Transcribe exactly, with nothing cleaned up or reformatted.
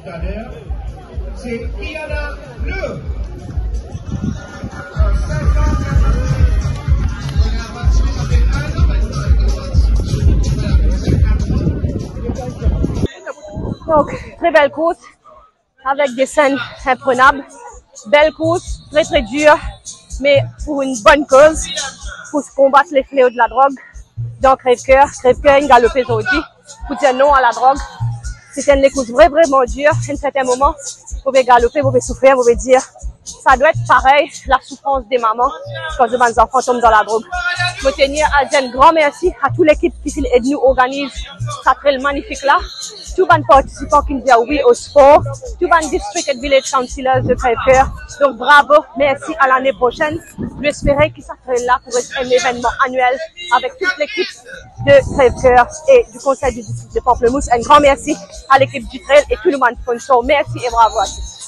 tout à l'heure. C'est Kiana Bleu. Donc, très belle course, avec des scènes imprenables. Belle course, très très dure, mais pour une bonne cause, pour combattre les fléaux de la drogue. Donc, Crève-Cœur, Crève-Cœur, une galopée aujourd'hui, pour dire non à la drogue. C'était une course vraiment, vraiment dure. À un certain moment, vous pouvez galoper, vous pouvez souffrir, vous pouvez dire, ça doit être pareil, la souffrance des mamans, quand les enfants tombent dans la drogue. Je veux tenir à dire un grand merci à toute l'équipe qui nous organise ça très magnifique là. Tous les participants qui disent oui au sport, tous les district et village councillors de Crève-Cœur. Donc bravo, merci à l'année prochaine. J'espère que ça serait là pour être un événement annuel avec toute l'équipe de Crève-Cœur et du conseil du district de Pamplemousse. Un grand merci à l'équipe du trail et tout le monde sponsor. Merci et bravo à tous.